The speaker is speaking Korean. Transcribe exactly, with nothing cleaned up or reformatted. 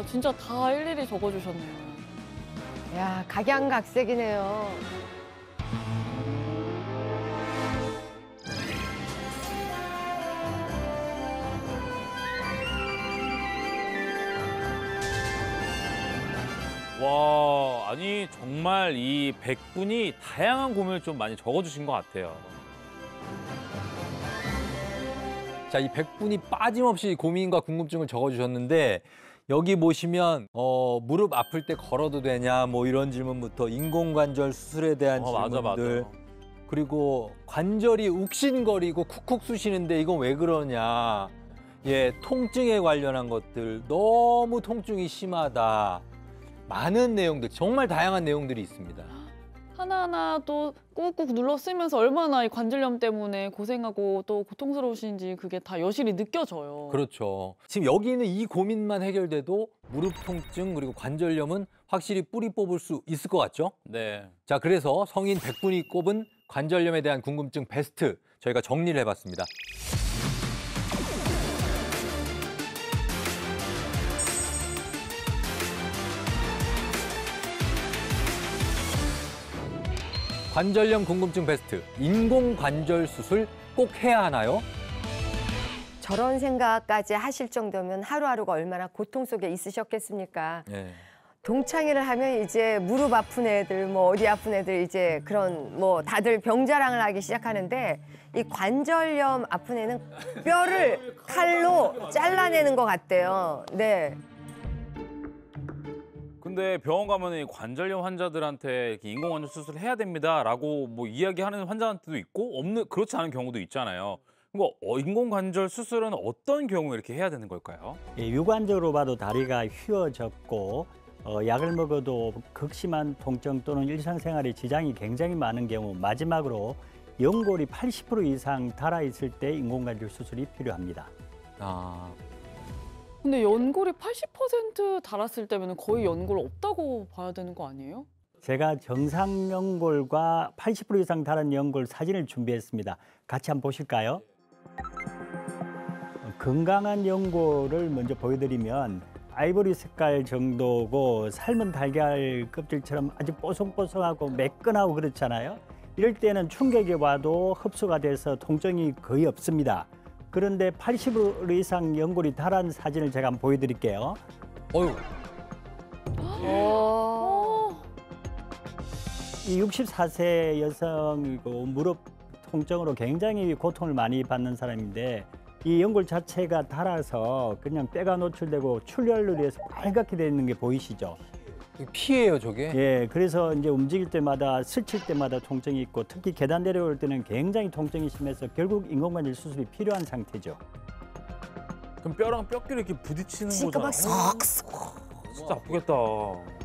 진짜 다 일일이 적어주셨네요. 야, 각양각색이네요. 와, 아니 정말 이 백 분이 다양한 고민을 좀 많이 적어주신 것 같아요. 자, 이 백 분이 빠짐없이 고민과 궁금증을 적어주셨는데 여기 보시면 어, 무릎 아플 때 걸어도 되냐 뭐 이런 질문부터 인공관절 수술에 대한 어, 맞아, 질문들 맞아. 그리고 관절이 욱신거리고 쿡쿡 쑤시는데 이건 왜 그러냐 예 통증에 관련한 것들 너무 통증이 심하다 많은 내용들 정말 다양한 내용들이 있습니다. 하나하나 또 꾹꾹 눌러 쓰면서 얼마나 이 관절염 때문에 고생하고 또 고통스러우신지 그게 다 여실히 느껴져요. 그렇죠. 지금 여기 있는 이 고민만 해결돼도 무릎 통증 그리고 관절염은 확실히 뿌리 뽑을 수 있을 것 같죠? 네. 자, 그래서 성인 백 분이 꼽은 관절염에 대한 궁금증 베스트 저희가 정리를 해봤습니다. 관절염 궁금증 베스트, 인공관절 수술 꼭 해야 하나요? 저런 생각까지 하실 정도면 하루하루가 얼마나 고통 속에 있으셨겠습니까? 네. 동창회를 하면 이제 무릎 아픈 애들, 뭐 어디 아픈 애들 이제 그런 뭐 다들 병자랑을 하기 시작하는데 이 관절염 아픈 애는 뼈를 칼로 잘라내는 것 같대요. 네. 근데 병원 가면 이 관절염 환자들한테 이렇게 인공관절 수술을 해야 됩니다라고 뭐 이야기하는 환자한테도 있고 없는 그렇지 않은 경우도 있잖아요. 그거 어, 인공관절 수술은 어떤 경우에 이렇게 해야 되는 걸까요? 예, 육안적으로 봐도 다리가 휘어졌고 어, 약을 먹어도 극심한 통증 또는 일상생활에 지장이 굉장히 많은 경우 마지막으로 연골이 팔십 퍼센트 이상 닳아있을 때 인공관절 수술이 필요합니다. 아. 근데 연골이 팔십 퍼센트 닳았을 때면 거의 연골 없다고 봐야 되는 거 아니에요? 제가 정상 연골과 팔십 퍼센트 이상 닳은 연골 사진을 준비했습니다. 같이 한번 보실까요? 건강한 연골을 먼저 보여드리면 아이보리 색깔 정도고 삶은 달걀 껍질처럼 아주 뽀송뽀송하고 매끈하고 그렇잖아요. 이럴 때는 충격이 와도 흡수가 돼서 통증이 거의 없습니다. 그런데 팔십 퍼센트 이상 연골이 닳은 사진을 제가 한번 보여드릴게요. 어휴. 이 육십사 세 여성이고 무릎 통증으로 굉장히 고통을 많이 받는 사람인데 이 연골 자체가 닳아서 그냥 뼈가 노출되고 출혈로 인해서 빨갛게 되어 있는 게 보이시죠? 피예요, 저게? 예, 그래서 이제 움직일 때마다 스칠 때마다 통증이 있고 특히 계단 내려올 때는 굉장히 통증이 심해서 결국 인공관절 수술이 필요한 상태죠. 그럼 뼈랑 뼈끼리 이렇게 부딪히는 지금 거잖아. 막 쏙 쏙. 진짜 아프겠다.